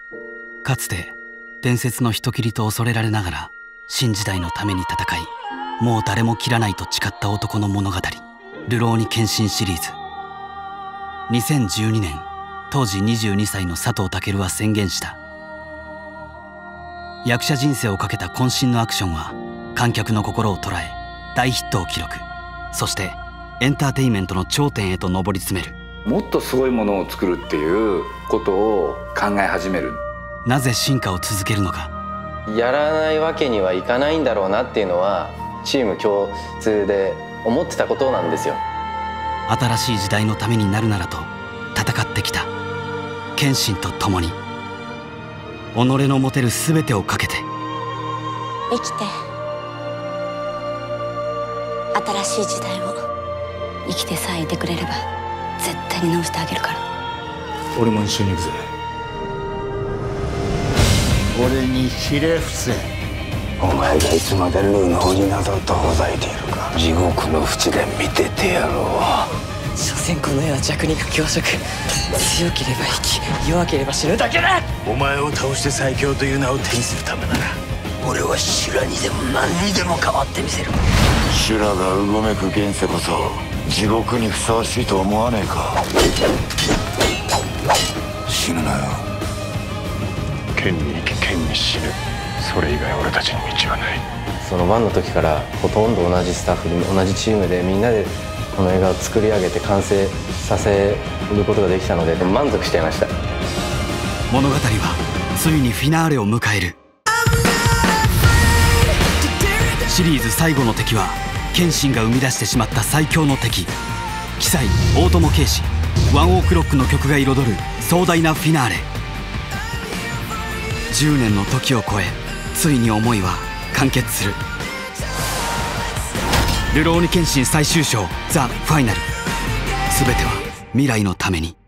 かつて伝説の人斬りと恐れられながら新時代のために戦い、もう誰も切らないと誓った男の物語、流浪に献身シリーズ。2012年、当時22歳の佐藤健は宣言した。役者人生をかけた渾身のアクションは観客の心を捉え、大ヒットを記録。そしてエンターテインメントの頂点へと上り詰める。 もっとすごいものを作るっていうことを考え始める。 なぜ進化を続けるのか。 やらないわけにはいかないんだろうなっていうのはチーム共通で思ってたことなんですよ。 新しい時代のためになるならと戦ってきた謙信と共に、己の持てる全てをかけて生きて、新しい時代を生きてさえいてくれれば絶対に直してあげるから。 俺も一緒に行くぜ。俺にひれ伏せ。 お前がいつまでルーの鬼などとほざいているか、地獄の淵で見ててやろう。 所詮この世は弱肉強食。強ければ生き、弱ければ死ぬだけだ。 お前を倒して最強という名を手にするためなら、俺は修羅にでも何にでも変わってみせる。 修羅がうごめく現世こそ地獄にふさわしいと思わねえか。死ぬなよ。 剣に生き剣に死ぬ、それ以外俺たちに道はない。 その1の時からほとんど同じスタッフで同じチームでみんなでこの映画を作り上げて完成させることができたので満足しちゃいました。 物語はついにフィナーレを迎える。シリーズ最後の敵は謙信が生み出してしまった最強の敵、鬼才大友啓史。ワンオークロックの曲が彩る壮大なフィナーレ。10年の時を超え、ついに思いは完結する。流浪に剣心最終章ザ・ファイナル。全ては未来のために。